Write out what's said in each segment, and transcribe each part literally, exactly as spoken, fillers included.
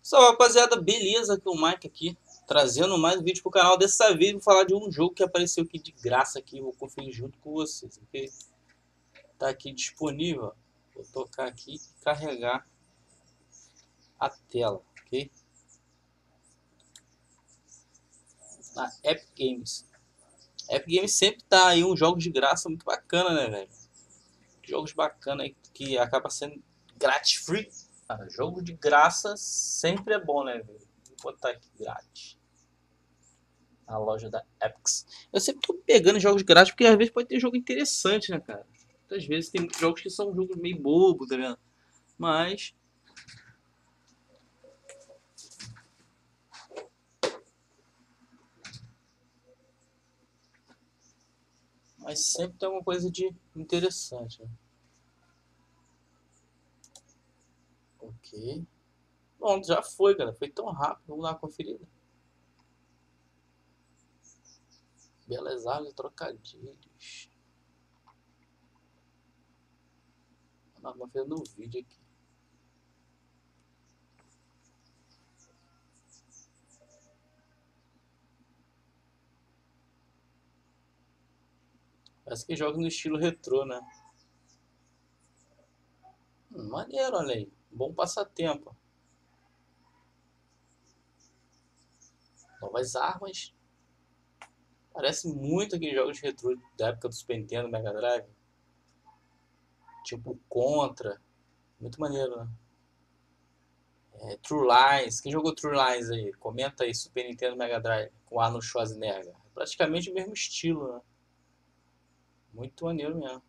Salve, rapaziada, beleza? Aqui é o Mike aqui, trazendo mais um vídeo pro canal. Dessa vez vou falar de um jogo que apareceu aqui de graça aqui, vou conferir junto com vocês, ok? Tá aqui disponível, vou tocar aqui e carregar a tela, ok? Na Epic Games. Epic Games sempre tá aí uns jogos de graça muito bacana, né, velho? Jogos bacanas aí que acaba sendo grátis free. Cara, jogo de graça sempre é bom, né, velho? Vou botar aqui grátis. A loja da Epic. Eu sempre tô pegando jogos grátis, porque às vezes pode ter jogo interessante, né, cara? Às vezes tem jogos que são jogos meio bobo, tá vendo? Mas... Mas sempre tem alguma coisa de interessante, né? Ok. Bom, já foi, cara. Foi tão rápido. Vamos dar uma conferida. Belas artes e trocadilhos. Vamos dar uma conferida no vídeo aqui. Parece que joga no estilo retrô, né? Hum, maneiro, olha aí. Bom passatempo. Novas armas. Parece muito aqueles jogos retrô da época do Super Nintendo, Mega Drive. Tipo Contra. Muito maneiro, né? É, True Lies. Quem jogou True Lies aí? Comenta aí, Super Nintendo Mega Drive, com Arnold Schwarzenegger. Praticamente o mesmo estilo, né? Muito maneiro mesmo.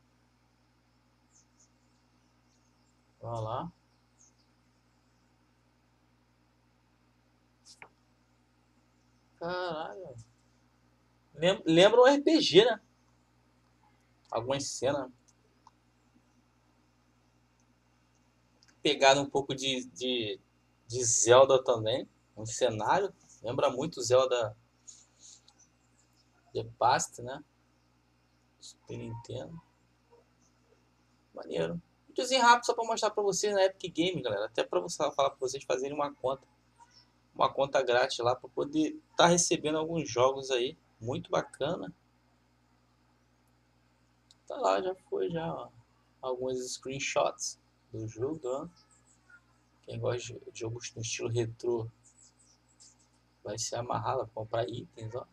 Olha lá. Caralho. Lembra um R P G, né? Algumas cenas. Pegado um pouco de, de, de Zelda também. Um cenário. Lembra muito Zelda The Past, né? Super Nintendo. Maneiro. Videozinho rápido só pra mostrar pra vocês na Epic Game, galera. Até pra você falar pra vocês fazerem uma conta. Uma conta grátis lá pra poder estar tá recebendo alguns jogos aí. Muito bacana. Tá lá, já foi já, ó. Alguns screenshots do jogo. Ó. Quem gosta de jogos no estilo retrô vai se amarrar lá, comprar itens, ó.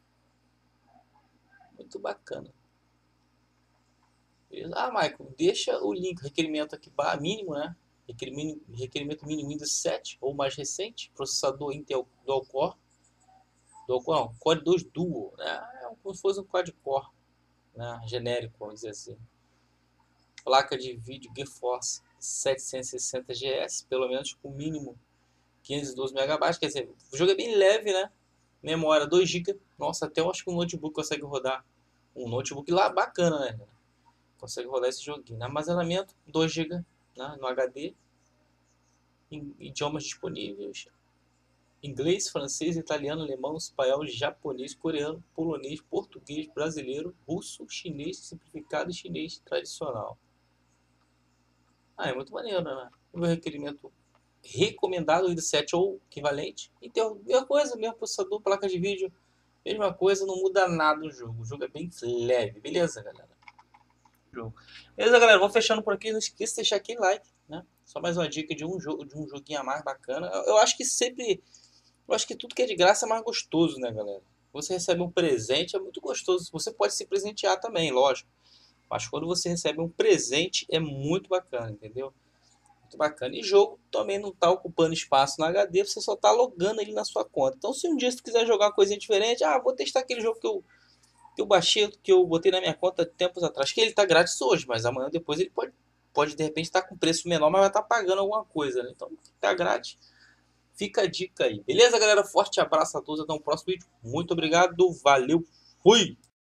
Muito bacana. Beleza? Ah, Michael, deixa o link, requerimento aqui mínimo, né? Requerimento, requerimento mínimo Windows sete ou mais recente, processador Intel Dual Core, Dual Core não, Core dois Duo, né? É como se fosse um quad-core, né? Genérico, vamos dizer assim. Placa de vídeo GeForce setecentos e sessenta G S, pelo menos com mínimo quinhentos e doze megabytes, quer dizer, o jogo é bem leve, né? Memória dois gigas, nossa, até eu acho que um notebook consegue rodar. Um notebook lá bacana, né? Consegue rodar esse joguinho. Armazenamento dois gigas, né? No H D. Idiomas disponíveis: inglês, francês, italiano, alemão, espanhol, japonês, coreano, polonês, português, brasileiro, russo, chinês simplificado e chinês tradicional. Ah, é muito maneiro, né? O meu requerimento recomendado, Windows sete ou equivalente. Então, mesma coisa, mesmo processador, placa de vídeo, mesma coisa, não muda nada no jogo. O jogo é bem leve, beleza, galera? Jogo. Beleza, galera? Vou fechando por aqui. Não esqueça de deixar aquele like, né? Só mais uma dica de um jogo, de um joguinho a mais bacana. Eu, eu acho que sempre, eu acho que tudo que é de graça é mais gostoso, né, galera? Você recebe um presente, é muito gostoso. Você pode se presentear também, lógico. Mas quando você recebe um presente, é muito bacana, entendeu? Muito bacana. E jogo também não está ocupando espaço no H D, você só está logando ele na sua conta. Então, se um dia você quiser jogar uma coisinha diferente, ah, vou testar aquele jogo que eu, que eu baixei, que eu botei na minha conta tempos atrás, que ele está grátis hoje, mas amanhã depois ele pode, pode de repente estar tá com preço menor, mas vai estar tá pagando alguma coisa, né? Então, está grátis. Fica a dica aí. Beleza, galera? Forte abraço a todos. Até o próximo vídeo. Muito obrigado. Valeu. Fui!